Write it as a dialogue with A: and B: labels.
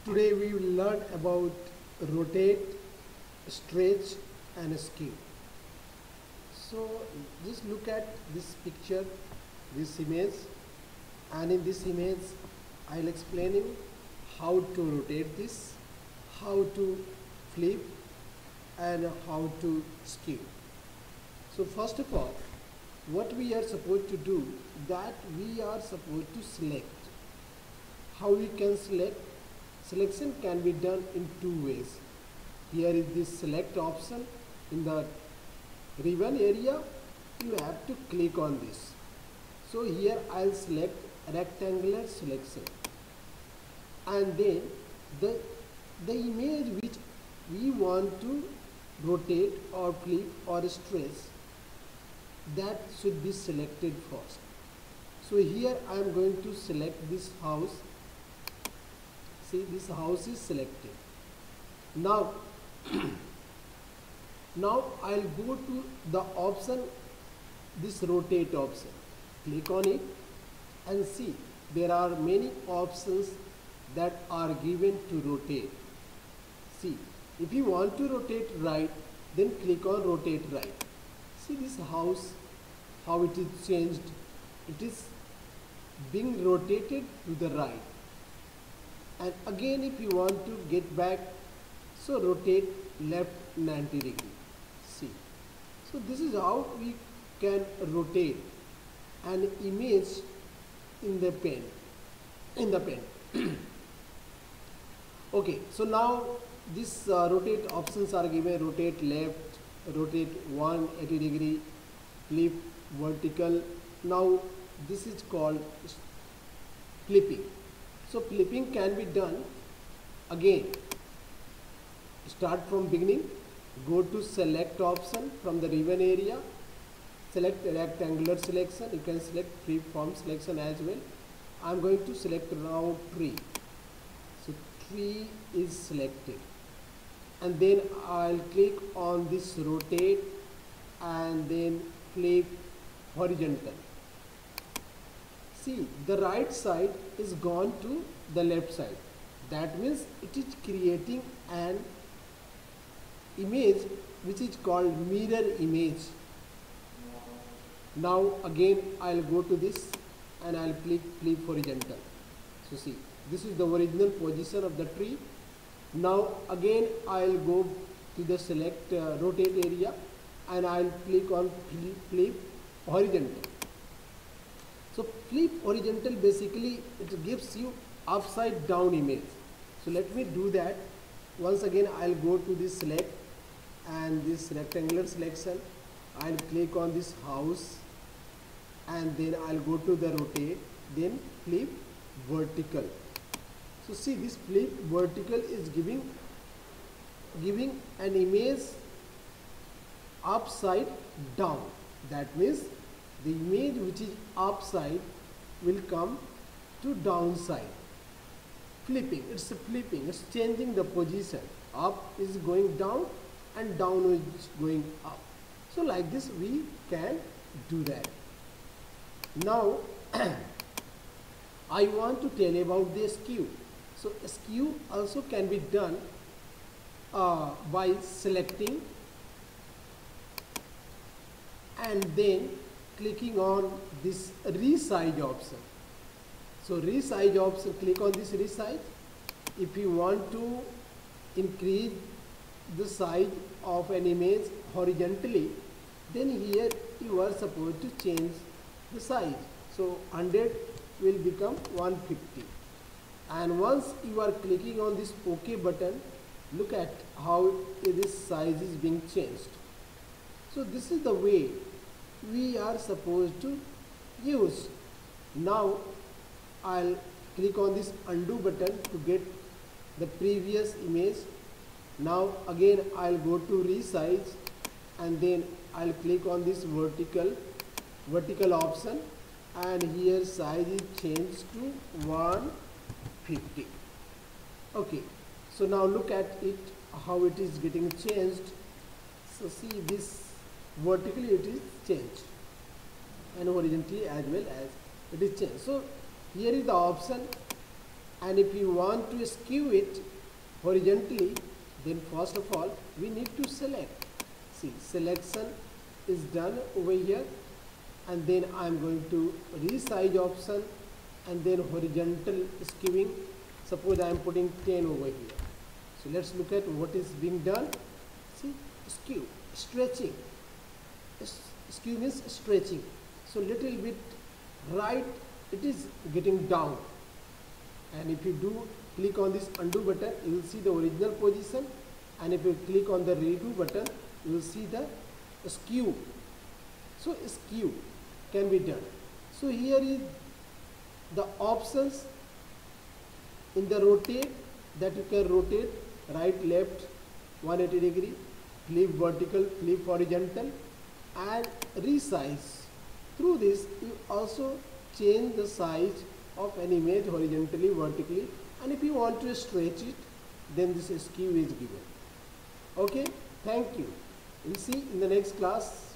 A: Today we will learn about rotate, stretch and skew. So just look at this picture, this image, and in this image I'll explain you how to rotate this, how to flip and how to skew. So first of all, what we are supposed to do, that we are supposed to select. How we can select? Selection can be done in two ways. Here is this select option. In the ribbon area, you have to click on this. So here I'll select rectangular selection, and then the image which we want to rotate or flip or stretch, that should be selected first. So here I am going to select this house. See, this house is selected. Now now I'll go to the option, this rotate option. Click on it and see there are many options that are given to rotate. See, if you want to rotate right, then click on rotate right. See this house, how it is changed. It is being rotated to the right. And again, if you want to get back, so rotate left 90 degree. See, so this is how we can rotate an image in the pen. Okay, so now this rotate options are given: rotate left, rotate 180 degree, flip vertical. Now this is called flipping. So flipping can be done again. Start from beginning, go to select option from the ribbon area, select rectangular selection. You can select free form selection as well. I am going to select now tree. So tree is selected, and then I'll click on this rotate and then flip horizontal. See, the right side is gone to the left side. That means it is creating an image which is called mirror image. Now again I'll go to this and I'll click flip horizontal. So see, this is the original position of the tree. Now again I'll go to the select rotate area and I'll click on flip horizontal. So flip horizontal, basically it gives you upside down image. So let me do that. Once again I'll go to this select and this rectangular selection. I'll click on this house and then I'll go to the rotate, then flip vertical. So see, this flip vertical is giving an image upside down. That means the image which is upside will come to downside. Flipping, it's flipping, it's changing the position. Up is going down and down is going up. So like this we can do that. Now I want to tell about the skew. So skew also can be done by selecting and then clicking on this resize option. So resize option, click on this resize. If you want to increase the size of an image horizontally, then here you are supposed to change the size. So 100 will become 150. And once you are clicking on this OK button, look at how this size is being changed. So this is the way we are supposed to use. Now I'll click on this undo button to get the previous image. Now again I'll go to resize and then I'll click on this vertical option, and here size is changed to 150. Okay, so now look at it, how it is getting changed. So see, this vertically it is changed and horizontally as well as it is changed. So here is the option And if you want to skew it horizontally, then first of all we need to select. See, selection is done over here, and then I am going to resize option and then horizontal skewing. Suppose I am putting 10 over here. So let's look at what is being done. See, skew, stretching. Skew means stretching. So little bit right, it is getting down. And if you do click on this undo button, you will see the original position. And if you click on the redo button, you will see the skew. So skew can be done. So here is the options in the rotate, that you can rotate right, left, 180 degree, flip vertical, flip horizontal, and resize. Through this you also change the size of an image horizontally, vertically, and if you want to stretch it, then this skew is given. Okay, thank you. We'll see in the next class.